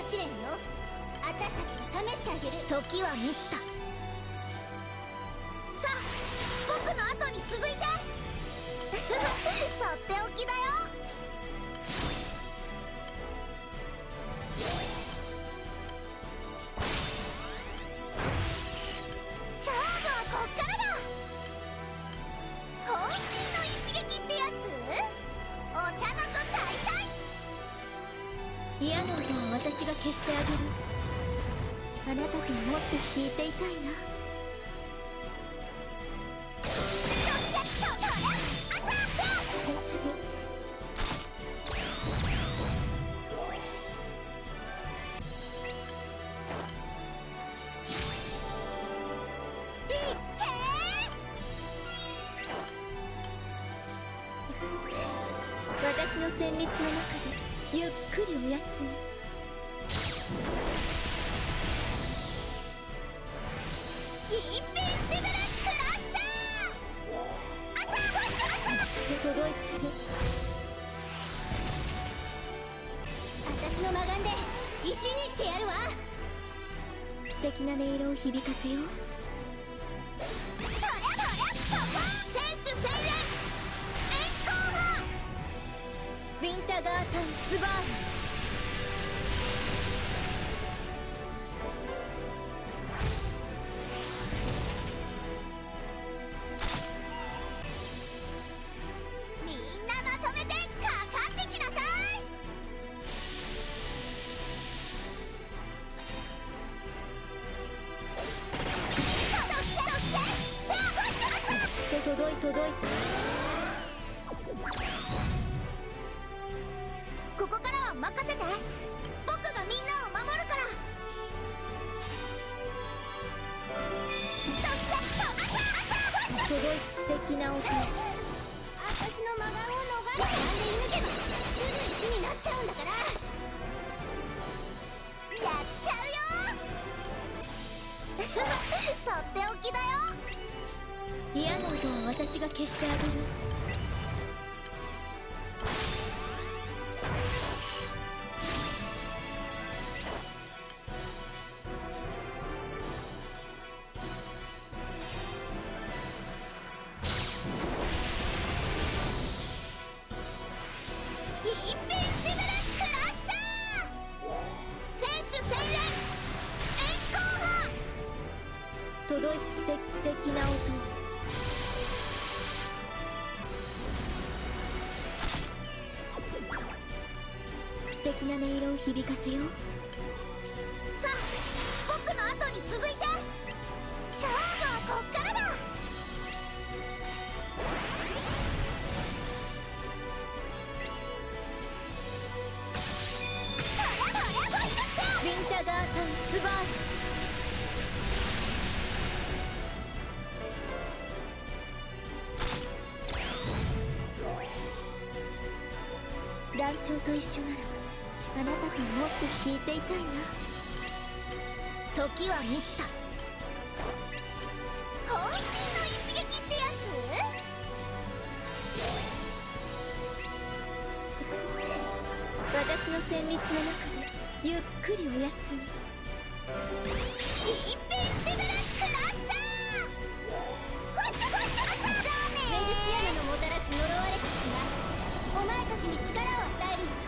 試練よ。私たちが試してあげる。時は満ちた。さあ僕の後に続いてとっておきだよ。勝負はこっからだ。渾身の一撃ってやつ。お茶の子大体。 嫌な音は私が消してあげる。あなたともっと弾いていたいな。私の旋律の中でゆっくりお休み。 インビンシブルクラッシャー。あた届いて。 私の魔眼で石にしてやるわ。 素敵な音色を響かせよう。 選手専連円光波。 ウィンターガータンスバーン。 みんなまとめてかかってきなさい。 届いた。 ここからは任せて。僕がみんなを守るから。 届い素敵な音。 私の魔眼を逃れてなんで射抜けばすぐ石になっちゃうんだから。やっちゃうよとっておきだよ。 嫌な音は私が消してあげる。 インビンシブルクラッシャー。選手専連円光波。 届い素敵な音。素敵な音色を響かせよう。 さあ僕の後に続いて。勝負はこっからだ。 ウィンターガータンスバーン。団長と一緒ならあなたともっと弾いていたいな。 時は満ちた。渾身の一撃ってやつ。 私の旋律の中でゆっくりお休み。 インビンシブルクラッシャー。メルシアナのもたらす呪われし血がお前たちに力を与える。